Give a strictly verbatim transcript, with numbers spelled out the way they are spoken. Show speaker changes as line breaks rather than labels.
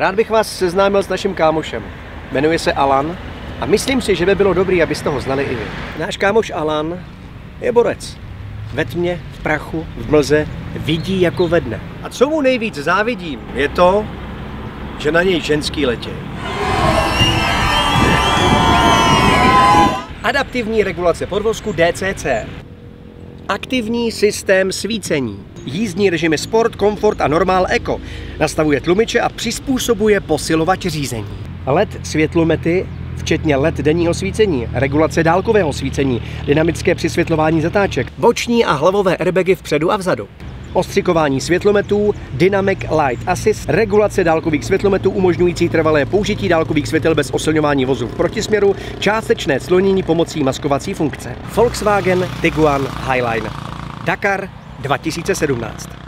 Rád bych vás seznámil s naším kámošem. Jmenuje se Alan a myslím si, že by bylo dobrý, abyste ho znali i vy. Náš kámoš Alan je borec. Ve tmě, v prachu, v mlze vidí jako ve dne. A co mu nejvíc závidím, je to, že na něj ženský letějí. Adaptivní regulace podvozku D C C. Aktivní systém svícení. Jízdní režimy Sport, Komfort a Normál Eco. Nastavuje tlumiče a přizpůsobuje posilovač řízení. L E D světlomety, včetně L E D denního svícení, regulace dálkového svícení, dynamické přisvětlování zatáček, boční a hlavové airbagy vpředu a vzadu. Ostřikování světlometů, Dynamic Light Assist, regulace dálkových světlometů umožňující trvalé použití dálkových světel bez osilňování vozu v protisměru, částečné clonění pomocí maskovací funkce. Volkswagen Tiguan Highline. Dakar dva tisíce sedmnáct.